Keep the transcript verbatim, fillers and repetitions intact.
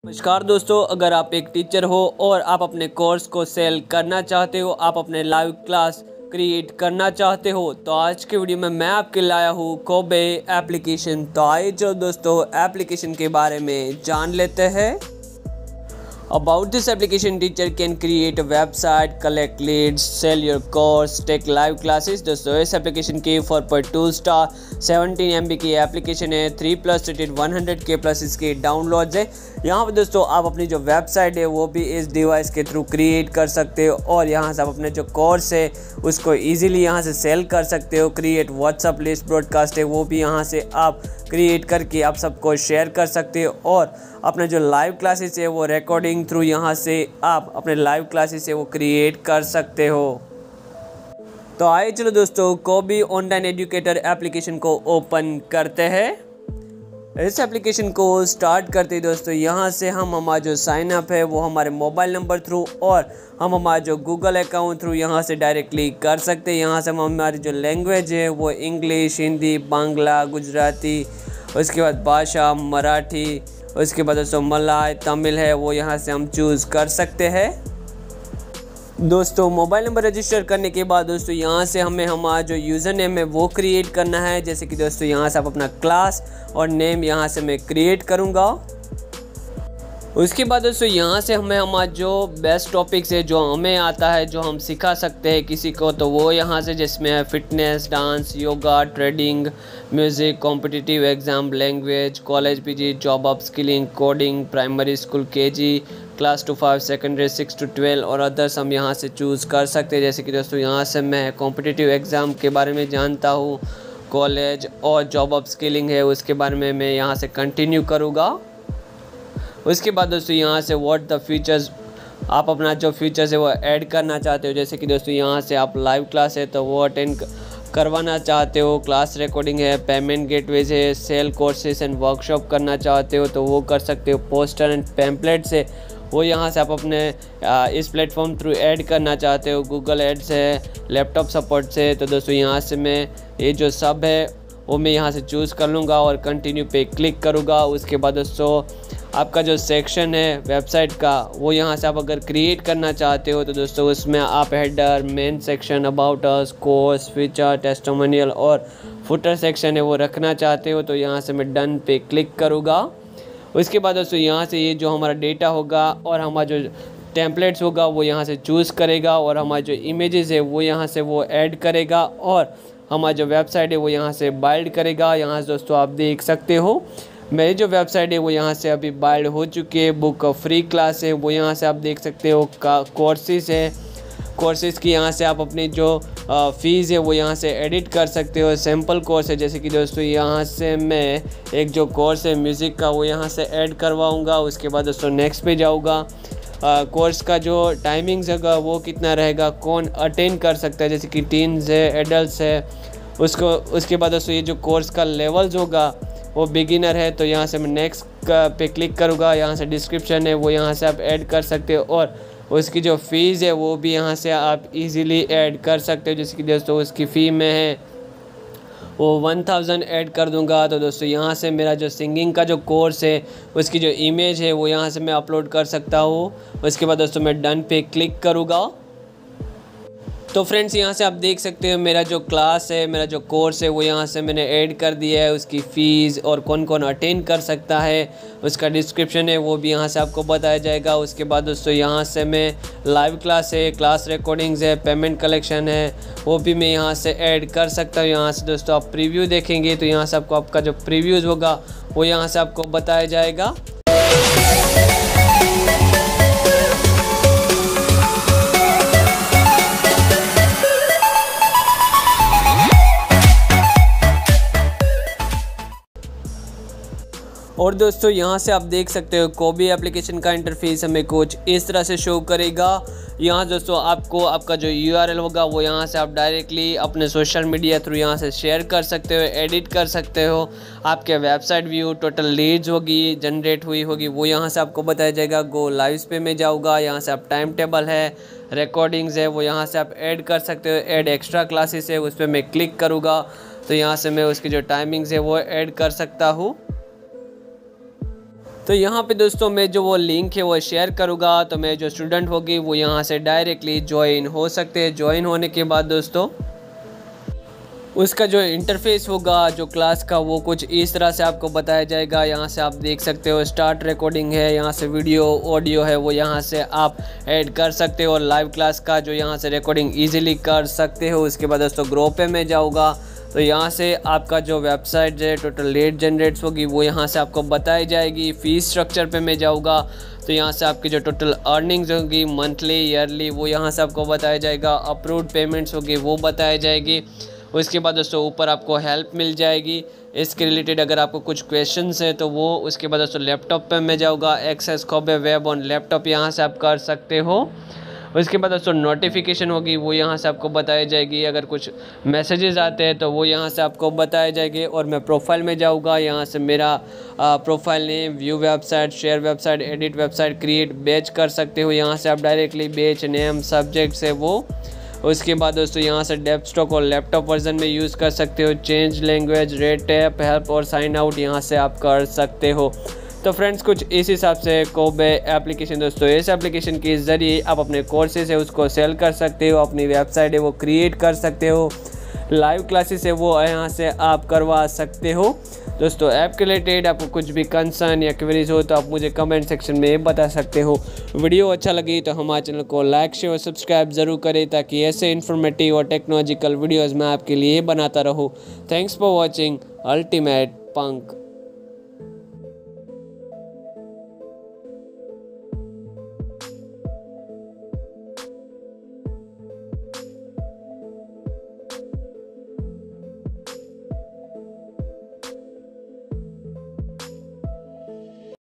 नमस्कार दोस्तों, अगर आप एक टीचर हो और आप अपने कोर्स को सेल करना चाहते हो, आप अपने लाइव क्लास क्रिएट करना चाहते हो, तो आज के वीडियो में मैं आपके लाया हूँ कोबे एप्लीकेशन। तो आइए जो दोस्तों एप्लीकेशन के बारे में जान लेते हैं। About this application, teacher can create a website, collect leads, sell your course, take live classes। दोस्तों इस एप्लीकेशन की four point two star seventeen M B की एप्लीकेशन है, three plus rated one hundred K plus इसके downloads है। यहाँ पर दोस्तों आप अपनी जो वेबसाइट है वो भी इस डिवाइस के थ्रू क्रिएट कर सकते हो और यहाँ से आप अपने जो कोर्स है उसको ईजिली यहाँ से सेल कर सकते हो। क्रिएट व्हाट्सअप लिस्ट ब्रॉडकास्ट है वो भी यहाँ से आप क्रिएट करके आप सबको शेयर कर सकते हो और अपने जो लाइव क्लासेस है वो रिकॉर्डिंग थ्रू यहाँ से आप अपने लाइव क्लासेस है वो क्रिएट कर सकते हो। तो आइए चलो दोस्तों कोबे ऑनलाइन एजुकेटर एप्लीकेशन को ओपन करते हैं। इस एप्लीकेशन को स्टार्ट करते ही दोस्तों यहाँ से हम हमारा जो साइन अप है वो हमारे मोबाइल नंबर थ्रू और हम हमारा जो गूगल अकाउंट थ्रू यहाँ से डायरेक्टली कर सकते हैं। यहाँ से हम हमारी जो लैंग्वेज है वो इंग्लिश, हिंदी, बांग्ला, गुजराती, उसके बाद भाषा मराठी, उसके बाद दोस्तों मलयालम, तमिल है वो यहाँ से हम चूज़ कर सकते हैं। दोस्तों मोबाइल नंबर रजिस्टर करने के बाद दोस्तों यहाँ से हमें हमारा जो यूज़र नेम है वो क्रिएट करना है। जैसे कि दोस्तों यहाँ से आप अपना क्लास और नेम यहाँ से मैं क्रिएट करूँगा। उसके बाद दोस्तों यहाँ से हमें हमारा जो बेस्ट टॉपिक्स है जो हमें आता है, जो हम सिखा सकते हैं किसी को, तो वो यहाँ से जिसमें है fitness, dance, yoga, trading, music, competitive exam, language, college PG, job up skilling, coding, primary school KG, class two five, secondary six to twelve और अदर्स हम यहाँ से चूज़ कर सकते हैं। जैसे कि दोस्तों यहाँ से मैं कॉम्पिटिटिव एग्ज़ाम के बारे में जानता हूँ, कॉलेज और जॉब अप स्किलिंग है उसके बारे में मैं यहाँ से कंटिन्यू करूँगा। उसके बाद दोस्तों यहाँ से व्हाट द फीचर्स, आप अपना जो फीचर्स है वो ऐड करना चाहते हो। जैसे कि दोस्तों यहाँ से आप लाइव क्लास है तो वो अटेंड करवाना चाहते हो, क्लास रिकॉर्डिंग है, पेमेंट गेटवेज है, सेल कोर्सेज एंड वर्कशॉप करना चाहते हो तो वो कर सकते हो। पोस्टर एंड पैम्पलेट्स है वो यहाँ से आप अपने इस प्लेटफॉर्म थ्रू ऐड करना चाहते हो। गूगल एड्स है, लैपटॉप सपोर्ट से, तो दोस्तों यहाँ से मैं ये जो सब है वो मैं यहाँ से चूज़ कर लूँगा और कंटिन्यू पे क्लिक करूँगा। उसके बाद दोस्तों आपका जो सेक्शन है वेबसाइट का वो यहाँ से आप अगर क्रिएट करना चाहते हो तो दोस्तों उसमें आप header, main section, about us, course, feature, testimonial और फुटर सेक्शन है वो रखना चाहते हो तो यहाँ से मैं डन पे क्लिक करूँगा। उसके बाद दोस्तों यहाँ से ये जो हमारा डेटा होगा और हमारा जो टेम्पलेट्स होगा वो यहाँ से चूज़ करेगा और हमारा जो इमेजेस है वो यहाँ से वो ऐड करेगा और हमारा जो वेबसाइट है वो यहाँ से बाइल्ड करेगा। यहाँ से दोस्तों आप देख सकते हो मेरी जो वेबसाइट है वो यहाँ से अभी बाइल्ड हो चुकी है। बुक फ्री क्लास है वो यहाँ से आप देख सकते हो। का कोर्सेज है, कोर्सेज की यहाँ से आप अपनी जो फ़ीस है वो यहाँ से एडिट कर सकते हो। सैम्पल कोर्स है, जैसे कि दोस्तों यहाँ से मैं एक जो कोर्स है म्यूज़िक का वो यहाँ से ऐड करवाऊँगा। उसके बाद दोस्तों नेक्स्ट पे जाऊँगा। कोर्स का जो टाइमिंग्स होगा वो कितना रहेगा, कौन अटेंड कर सकता है, जैसे कि टीन्स है, एडल्ट्स है, उसको। उसके बाद दोस्तों ये जो कोर्स का लेवल्स होगा वो बिगिनर है तो यहाँ से मैं नेक्स्ट पे क्लिक करूँगा। यहाँ से डिस्क्रिप्शन है वो यहाँ से आप ऐड कर सकते हो और उसकी जो फ़ीस है वो भी यहाँ से आप इजीली ऐड कर सकते हो। जैसे कि दोस्तों उसकी फ़ी में है वो वन थाउजेंड ऐड कर दूंगा। तो दोस्तों यहाँ से मेरा जो सिंगिंग का जो कोर्स है उसकी जो इमेज है वो यहाँ से मैं अपलोड कर सकता हूँ। उसके बाद दोस्तों मैं डन पे क्लिक करूँगा। तो फ्रेंड्स यहाँ से आप देख सकते हो मेरा जो क्लास है, मेरा जो कोर्स है वो यहाँ से मैंने ऐड कर दिया है। उसकी फ़ीस और कौन कौन अटेंड कर सकता है, उसका डिस्क्रिप्शन है वो भी यहाँ से आपको बताया जाएगा। उसके बाद दोस्तों यहाँ से मैं लाइव क्लास है, क्लास रिकॉर्डिंग्स है, पेमेंट कलेक्शन है वो भी मैं यहाँ से ऐड कर सकता हूँ। यहाँ से दोस्तों आप प्रीव्यू देखेंगे तो यहाँ से आपको आपका जो प्रीव्यूज़ होगा वो यहाँ से आपको बताया जाएगा। और दोस्तों यहाँ से आप देख सकते हो कोबे एप्लीकेशन का इंटरफेस हमें कुछ इस तरह से शो करेगा। यहाँ दोस्तों आपको आपका जो यूआरएल होगा वो यहाँ से आप डायरेक्टली अपने सोशल मीडिया थ्रू यहाँ से शेयर कर सकते हो, एडिट कर सकते हो। आपके वेबसाइट व्यू, टोटल लीड्स होगी जनरेट हुई होगी वो यहाँ से आपको बताया जाएगा। गो लाइव्स पे में जाऊँगा, यहाँ से आप टाइम टेबल है, रिकॉर्डिंग्स है वो यहाँ से आप ऐड कर सकते हो। ऐड एक्स्ट्रा क्लासेस है उस पर मैं क्लिक करूँगा तो यहाँ से मैं उसकी जो टाइमिंग्स है वो ऐड कर सकता हूँ। तो यहाँ पे दोस्तों मैं जो वो लिंक है वो शेयर करूँगा, तो मैं जो स्टूडेंट होगी वो यहाँ से डायरेक्टली ज्वाइन हो सकते हैं। ज्वाइन होने के बाद दोस्तों उसका जो इंटरफेस होगा जो क्लास का वो कुछ इस तरह से आपको बताया जाएगा। यहाँ से आप देख सकते हो स्टार्ट रिकॉर्डिंग है, यहाँ से वीडियो ऑडियो है वो यहाँ से आप ऐड कर सकते हो और लाइव क्लास का जो यहाँ से रिकॉर्डिंग इजीली कर सकते हो। उसके बाद दोस्तों ग्रुप पे में जाऊँगा तो यहाँ से आपका जो वेबसाइट है टोटल लीड जनरेट्स होगी वो यहाँ से आपको बताई जाएगी। फ़ीस स्ट्रक्चर पे मैं जाऊँगा तो यहाँ से आपकी जो टोटल अर्निंग्स होगी मंथली ईयरली वो यहाँ से आपको बताया जाएगा। अप्रूव्ड पेमेंट्स होगी वो बताई जाएगी। उसके बाद दोस्तों ऊपर आपको हेल्प मिल जाएगी इसके रिलेटेड, अगर आपको कुछ क्वेश्चंस है तो वो। उसके बाद दोस्तों लैपटॉप पे मैं जाऊँगा, एक्सेस खोबे वेब ऑन लैपटॉप यहाँ से आप कर सकते हो। उसके बाद दोस्तों नोटिफिकेशन होगी वो यहाँ से आपको बताई जाएगी। अगर कुछ मैसेजेस आते हैं तो वो यहाँ से आपको बताए जाएंगे। और मैं प्रोफाइल में जाऊँगा, यहाँ से मेरा profile name, view website, share website, edit website, create batch कर सकते हो। यहाँ से आप डायरेक्टली बैच नेम सब्जेक्ट है वो। उसके बाद दोस्तों यहाँ से डेस्कटॉप और लैपटॉप वर्जन में यूज़ कर सकते हो। Change language, red tap, help और साइन आउट यहाँ से आप कर सकते हो। तो फ्रेंड्स कुछ इस हिसाब से कोबे एप्लीकेशन दोस्तों, इस एप्लीकेशन के ज़रिए आप अपने कोर्सेज है उसको सेल कर सकते हो, अपनी वेबसाइट है वो क्रिएट कर सकते हो, लाइव क्लासेस है वो यहाँ से आप करवा सकते हो। दोस्तों ऐप के रिलेटेड आपको कुछ भी कंसर्न या क्वेरीज हो तो आप मुझे कमेंट सेक्शन में बता सकते हो। वीडियो अच्छा लगी तो हमारे चैनल को लाइक शेयर और सब्सक्राइब ज़रूर करें ताकि ऐसे इन्फॉर्मेटिव और टेक्नोलॉजिकल वीडियोज़ मैं आपके लिए बनाता रहूँ। Thanks for watching ultimate punk.